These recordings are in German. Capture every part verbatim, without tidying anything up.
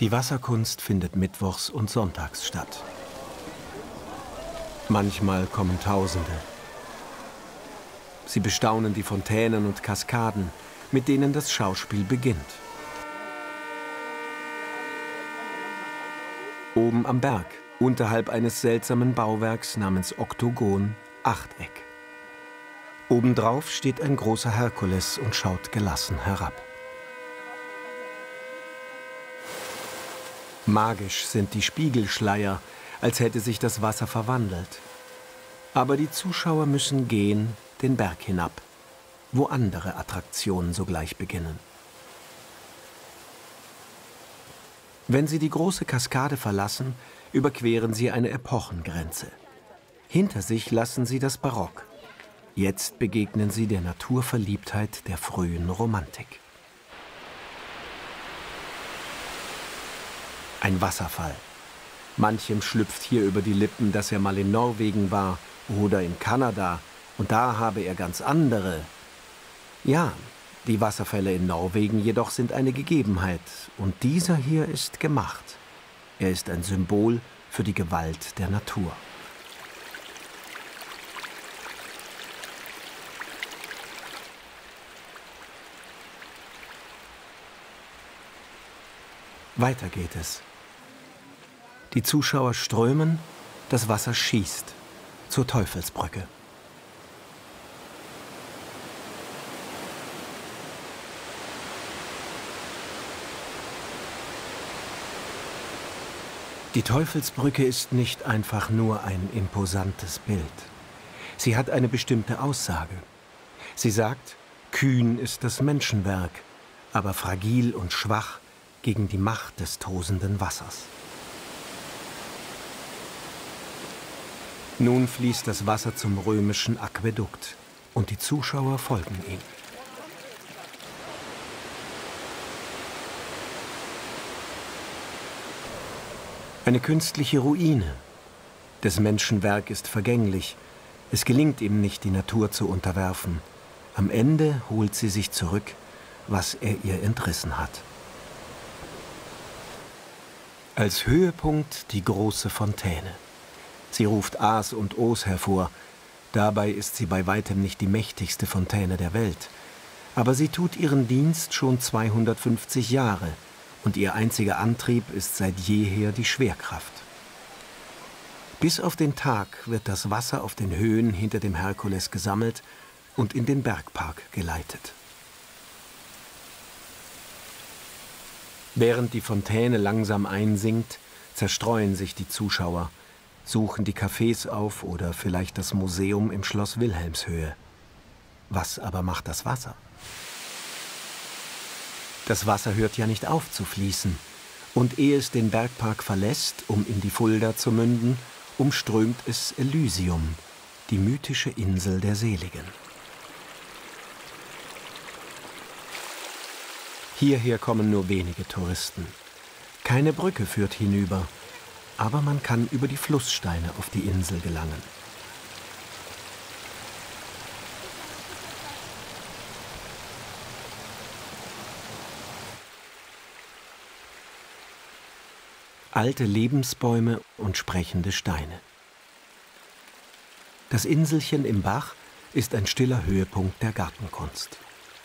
Die Wasserkunst findet mittwochs und sonntags statt. Manchmal kommen Tausende. Sie bestaunen die Fontänen und Kaskaden, mit denen das Schauspiel beginnt. Oben am Berg, unterhalb eines seltsamen Bauwerks namens Oktogon, Achteck. Obendrauf steht ein großer Herkules und schaut gelassen herab. Magisch sind die Spiegelschleier, als hätte sich das Wasser verwandelt. Aber die Zuschauer müssen gehen, den Berg hinab, wo andere Attraktionen sogleich beginnen. Wenn sie die große Kaskade verlassen, überqueren sie eine Epochengrenze. Hinter sich lassen sie das Barock. Jetzt begegnen sie der Naturverliebtheit der frühen Romantik. Ein Wasserfall. Manchem schlüpft hier über die Lippen, dass er mal in Norwegen war oder in Kanada, und da habe er ganz andere. Ja, die Wasserfälle in Norwegen jedoch sind eine Gegebenheit, und dieser hier ist gemacht. Er ist ein Symbol für die Gewalt der Natur. Weiter geht es. Die Zuschauer strömen, das Wasser schießt zur Teufelsbrücke. Die Teufelsbrücke ist nicht einfach nur ein imposantes Bild. Sie hat eine bestimmte Aussage. Sie sagt, kühn ist das Menschenwerk, aber fragil und schwach gegen die Macht des tosenden Wassers. Nun fließt das Wasser zum römischen Aquädukt und die Zuschauer folgen ihm. Eine künstliche Ruine. Des Menschen Werk ist vergänglich. Es gelingt ihm nicht, die Natur zu unterwerfen. Am Ende holt sie sich zurück, was er ihr entrissen hat. Als Höhepunkt die große Fontäne. Sie ruft A's und O's hervor. Dabei ist sie bei weitem nicht die mächtigste Fontäne der Welt. Aber sie tut ihren Dienst schon zweihundertfünfzig Jahre und ihr einziger Antrieb ist seit jeher die Schwerkraft. Bis auf den Tag wird das Wasser auf den Höhen hinter dem Herkules gesammelt und in den Bergpark geleitet. Während die Fontäne langsam einsinkt, zerstreuen sich die Zuschauer, suchen die Cafés auf oder vielleicht das Museum im Schloss Wilhelmshöhe. Was aber macht das Wasser? Das Wasser hört ja nicht auf zu fließen. Und ehe es den Bergpark verlässt, um in die Fulda zu münden, umströmt es Elysium, die mythische Insel der Seligen. Hierher kommen nur wenige Touristen. Keine Brücke führt hinüber, aber man kann über die Flusssteine auf die Insel gelangen. Alte Lebensbäume und sprechende Steine. Das Inselchen im Bach ist ein stiller Höhepunkt der Gartenkunst.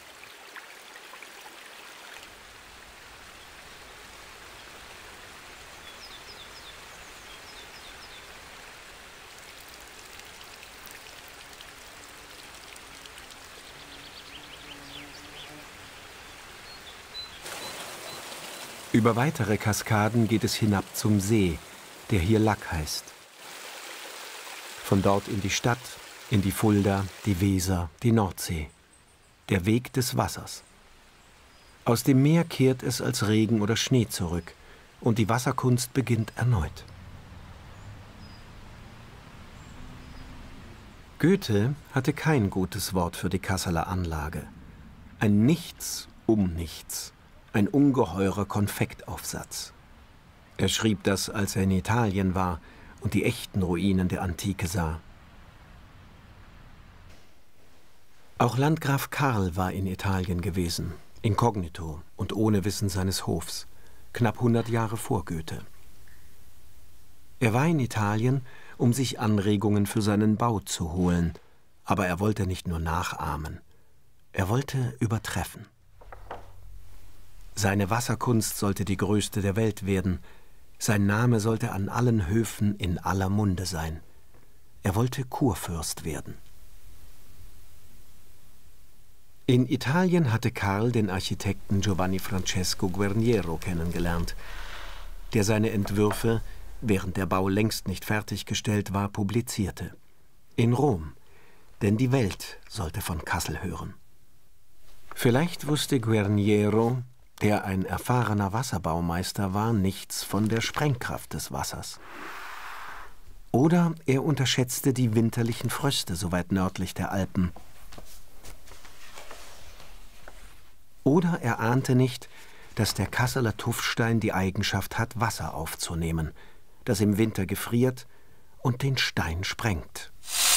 Über weitere Kaskaden geht es hinab zum See, der hier Lack heißt. Von dort in die Stadt, in die Fulda, die Weser, die Nordsee. Der Weg des Wassers. Aus dem Meer kehrt es als Regen oder Schnee zurück und die Wasserkunst beginnt erneut. Goethe hatte kein gutes Wort für die Kasseler Anlage. Ein Nichts um Nichts. Ein ungeheurer Konfektaufsatz. Er schrieb das, als er in Italien war und die echten Ruinen der Antike sah. Auch Landgraf Karl war in Italien gewesen, inkognito und ohne Wissen seines Hofs. knapp hundert Jahre vor Goethe. Er war in Italien, um sich Anregungen für seinen Bau zu holen, aber er wollte nicht nur nachahmen, er wollte übertreffen. Seine Wasserkunst sollte die größte der Welt werden, sein Name sollte an allen Höfen in aller Munde sein. Er wollte Kurfürst werden. In Italien hatte Karl den Architekten Giovanni Francesco Guarniero kennengelernt, der seine Entwürfe, während der Bau längst nicht fertiggestellt war, publizierte. In Rom, denn die Welt sollte von Kassel hören. Vielleicht wusste Guarniero, der ein erfahrener Wasserbaumeister war, nichts von der Sprengkraft des Wassers. Oder er unterschätzte die winterlichen Fröste so weit nördlich der Alpen. Oder er ahnte nicht, dass der Kasseler Tuffstein die Eigenschaft hat, Wasser aufzunehmen, das im Winter gefriert und den Stein sprengt.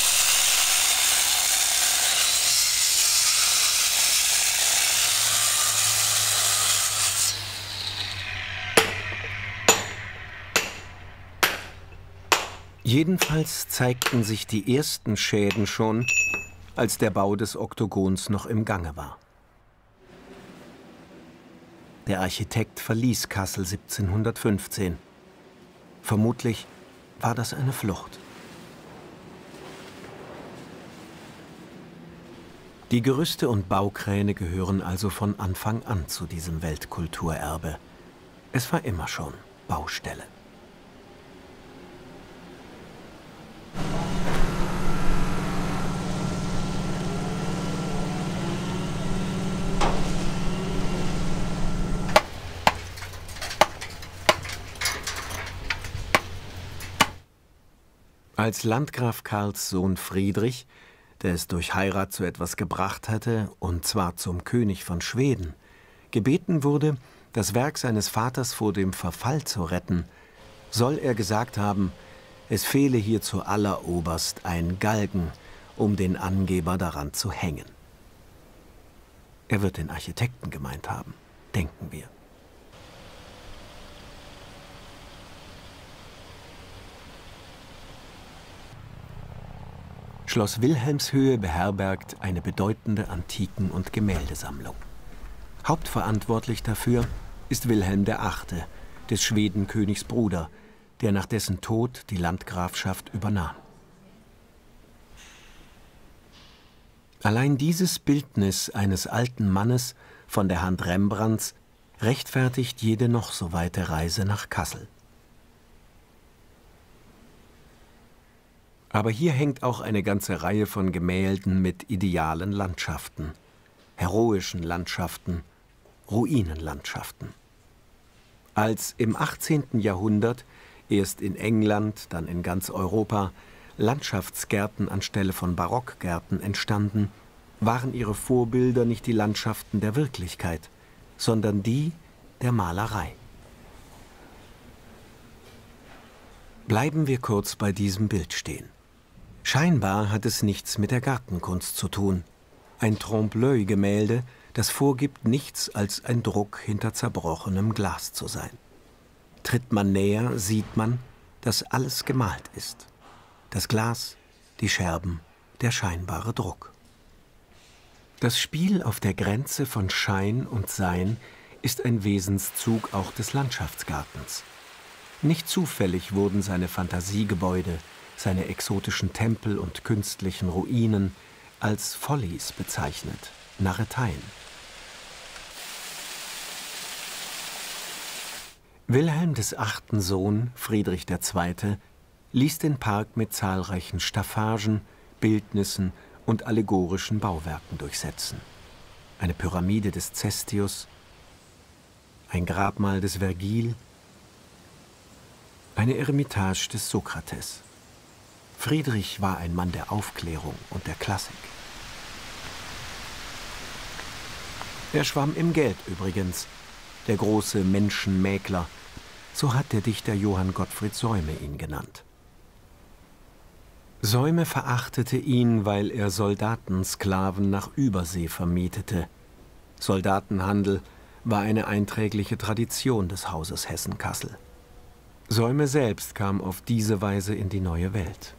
Jedenfalls zeigten sich die ersten Schäden schon, als der Bau des Oktogons noch im Gange war. Der Architekt verließ Kassel siebzehnhundertfünfzehn. Vermutlich war das eine Flucht. Die Gerüste und Baukräne gehören also von Anfang an zu diesem Weltkulturerbe. Es war immer schon Baustelle. Als Landgraf Karls Sohn Friedrich, der es durch Heirat zu etwas gebracht hatte, und zwar zum König von Schweden, gebeten wurde, das Werk seines Vaters vor dem Verfall zu retten, soll er gesagt haben, es fehle hier zu alleroberst ein Galgen, um den Angeber daran zu hängen. Er wird den Architekten gemeint haben, denken wir. Schloss Wilhelmshöhe beherbergt eine bedeutende Antiken- und Gemäldesammlung. Hauptverantwortlich dafür ist Wilhelm der Achte, des Schwedenkönigs Bruder, der nach dessen Tod die Landgrafschaft übernahm. Allein dieses Bildnis eines alten Mannes von der Hand Rembrandts rechtfertigt jede noch so weite Reise nach Kassel. Aber hier hängt auch eine ganze Reihe von Gemälden mit idealen Landschaften, heroischen Landschaften, Ruinenlandschaften. Als im achtzehnten Jahrhundert, erst in England, dann in ganz Europa, Landschaftsgärten anstelle von Barockgärten entstanden, waren ihre Vorbilder nicht die Landschaften der Wirklichkeit, sondern die der Malerei. Bleiben wir kurz bei diesem Bild stehen. Scheinbar hat es nichts mit der Gartenkunst zu tun. Ein Trompe-l'œil-Gemälde, das vorgibt, nichts als ein Druck hinter zerbrochenem Glas zu sein. Tritt man näher, sieht man, dass alles gemalt ist. Das Glas, die Scherben, der scheinbare Druck. Das Spiel auf der Grenze von Schein und Sein ist ein Wesenszug auch des Landschaftsgartens. Nicht zufällig wurden seine Fantasiegebäude, seine exotischen Tempel und künstlichen Ruinen als Follies bezeichnet, Narreteien. Wilhelm des Achten Sohn, Friedrich der Zweite, ließ den Park mit zahlreichen Staffagen, Bildnissen und allegorischen Bauwerken durchsetzen. Eine Pyramide des Cestius, ein Grabmal des Vergil, eine Eremitage des Sokrates. Friedrich war ein Mann der Aufklärung und der Klassik. Er schwamm im Geld übrigens, der große Menschenmäkler, so hat der Dichter Johann Gottfried Säume ihn genannt. Säume verachtete ihn, weil er Soldatensklaven nach Übersee vermietete. Soldatenhandel war eine einträgliche Tradition des Hauses Hessen-Kassel. Säume selbst kam auf diese Weise in die neue Welt.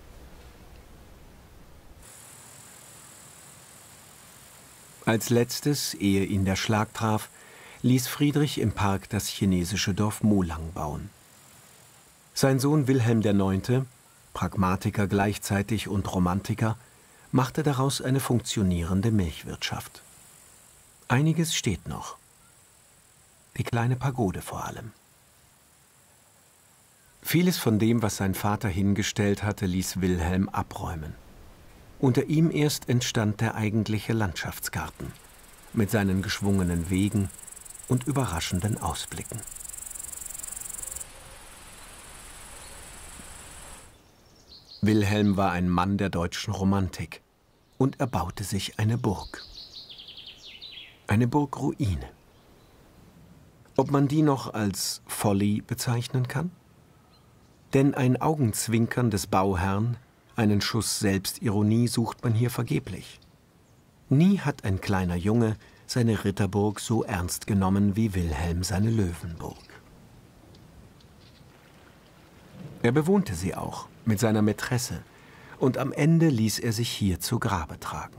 Als letztes, ehe ihn der Schlag traf, ließ Friedrich im Park das chinesische Dorf Molang bauen. Sein Sohn Wilhelm der Neunte, Pragmatiker gleichzeitig und Romantiker, machte daraus eine funktionierende Milchwirtschaft. Einiges steht noch. Die kleine Pagode vor allem. Vieles von dem, was sein Vater hingestellt hatte, ließ Wilhelm abräumen. Unter ihm erst entstand der eigentliche Landschaftsgarten mit seinen geschwungenen Wegen und überraschenden Ausblicken. Wilhelm war ein Mann der deutschen Romantik und er baute sich eine Burg. Eine Burgruine. Ob man die noch als Folly bezeichnen kann? Denn ein Augenzwinkern des Bauherrn, einen Schuss Selbstironie sucht man hier vergeblich. Nie hat ein kleiner Junge seine Ritterburg so ernst genommen wie Wilhelm seine Löwenburg. Er bewohnte sie auch mit seiner Mätresse und am Ende ließ er sich hier zu Grabe tragen.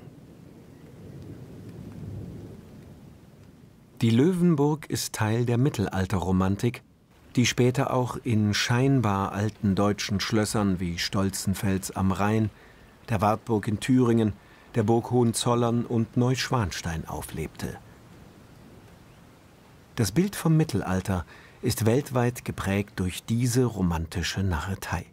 Die Löwenburg ist Teil der Mittelalterromantik, die später auch in scheinbar alten deutschen Schlössern wie Stolzenfels am Rhein, der Wartburg in Thüringen, der Burg Hohenzollern und Neuschwanstein auflebte. Das Bild vom Mittelalter ist weltweit geprägt durch diese romantische Narretei.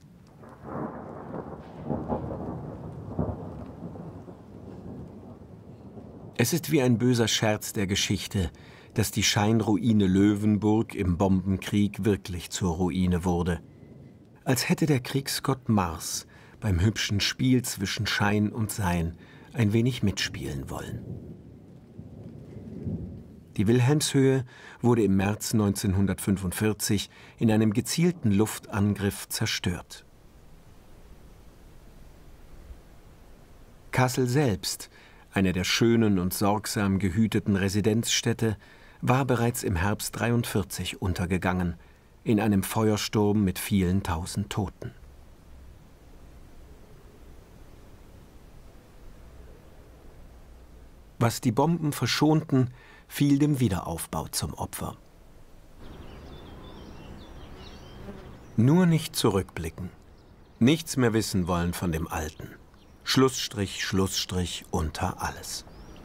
Es ist wie ein böser Scherz der Geschichte, dass die Scheinruine Löwenburg im Bombenkrieg wirklich zur Ruine wurde. Als hätte der Kriegsgott Mars beim hübschen Spiel zwischen Schein und Sein ein wenig mitspielen wollen. Die Wilhelmshöhe wurde im März neunzehnhundertfünfundvierzig in einem gezielten Luftangriff zerstört. Kassel selbst, eine der schönen und sorgsam gehüteten Residenzstädte, war bereits im Herbst dreiundvierzig untergegangen, in einem Feuersturm mit vielen tausend Toten. Was die Bomben verschonten, fiel dem Wiederaufbau zum Opfer. Nur nicht zurückblicken, nichts mehr wissen wollen von dem Alten. Schlussstrich, Schlussstrich unter alles.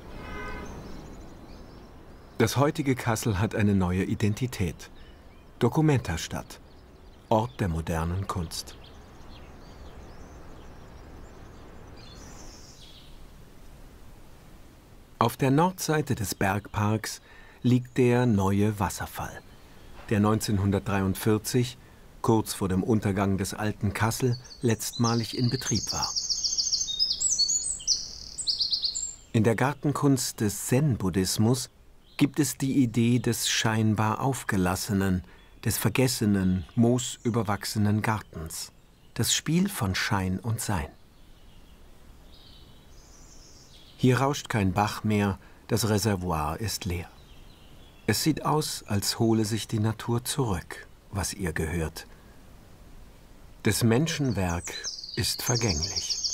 Das heutige Kassel hat eine neue Identität. Documenta-Stadt, Ort der modernen Kunst. Auf der Nordseite des Bergparks liegt der Neue Wasserfall, der neunzehnhundertdreiundvierzig, kurz vor dem Untergang des alten Kassel, letztmalig in Betrieb war. In der Gartenkunst des Zen-Buddhismus gibt es die Idee des scheinbar aufgelassenen, des vergessenen, moosüberwachsenen Gartens, das Spiel von Schein und Sein. Hier rauscht kein Bach mehr, das Reservoir ist leer. Es sieht aus, als hole sich die Natur zurück, was ihr gehört. Des Menschen Werk ist vergänglich.